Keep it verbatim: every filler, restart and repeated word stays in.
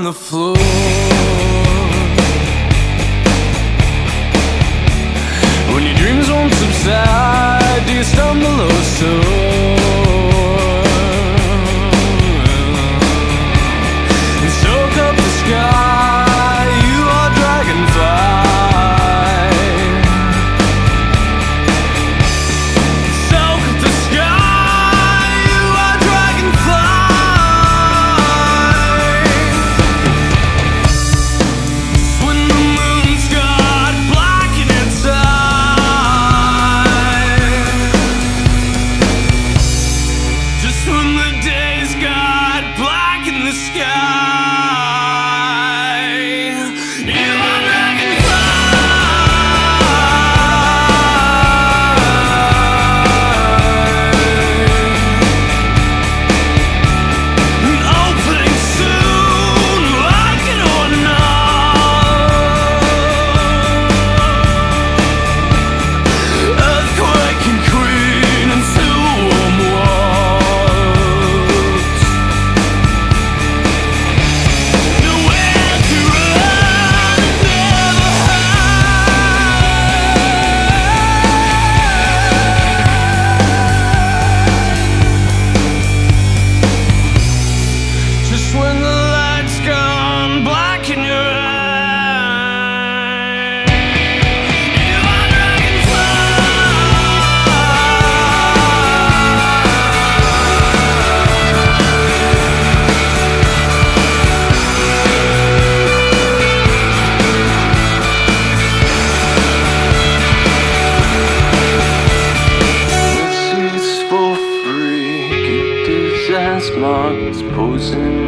the floor. When your dreams won't subside, do you stumble or soar? And soak up the sky, you are dragonfly. Soak up the sky, you are dragonfly. When the moon's got black in its eye, just when the day's got black in the sky, you are dragonfly. An opening soon, like it or not. Earthquaking queen into warm walls. Nowhere to run, never hide. Just when the light's gone black in your eye, you are dragonfly. Seats for free, keep these ass marks posing